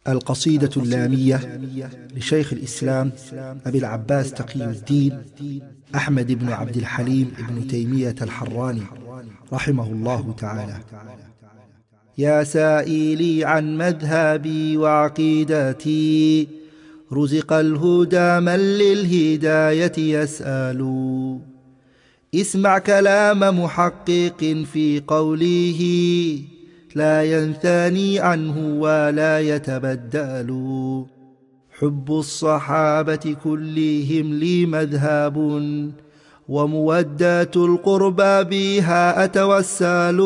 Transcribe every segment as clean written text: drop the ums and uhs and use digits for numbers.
القصيدة اللامية لشيخ الإسلام أبي العباس تقي الدين أحمد بن عبد الحليم بن تيمية الحراني رحمه الله تعالى. يا سائلي عن مذهبي وعقيدتي، رزق الهدى من للهداية يسأل. اسمع كلام محقق في قوله، لا ينثني عنه ولا يتبدل. حب الصحابة كلهم لي مذهب، ومودة القربى بها أتوسل.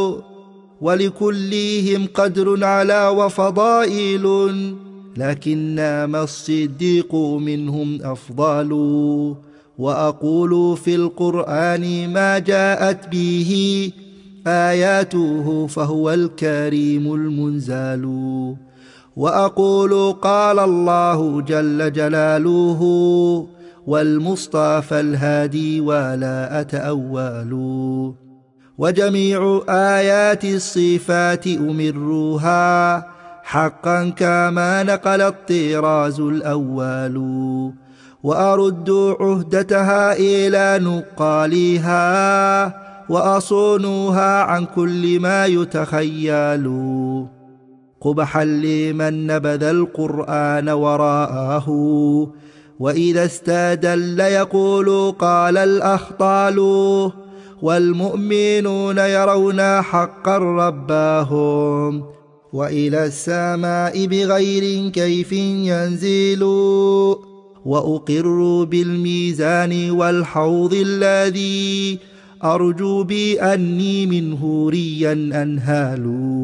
ولكلهم قدر على وفضائل، لكنما الصديق منهم أفضل. وأقول في القرآن ما جاءت به آياته، فهو الكريم المنزل. وأقول قال الله جل جلاله، والمصطفى الهادي ولا أتأول. وجميع آيات الصفات أمرها حقا كما نقل الطراز الأول. وأرد عهدتها إلى نقالها، وأصونها عن كل ما يتخيل. قبحا لمن نبذ القرآن وراءه، وإذا استدل يقول قال الأخطال. والمؤمنون يرون حقا رباهم، وإلى السماء بغير كيف ينزل. وأقر بالميزان والحوض الذي أرجو بأني منه ريا أنهال.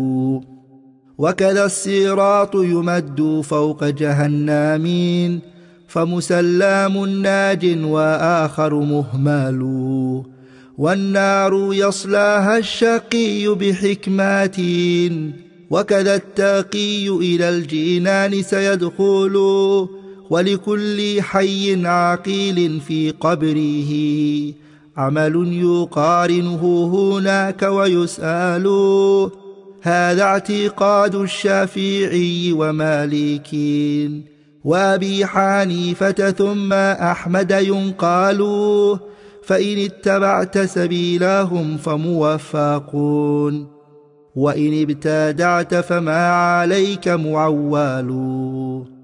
وكذا الصراط يمد فوق جهنم، فمسلم ناج وآخر مهمال. والنار يصلاها الشقي بحكمات، وكذا التقي إلى الجنان سيدخل. ولكل حي عاقل في قبره عمل يقارنه هناك ويسأل. هذا اعتقاد الشافعي ومالك وأبي حنيفة ثم أحمد ينقال. فإن اتبعت سبيلهم فموفقون، وإن ابتدعت فما عليك معول.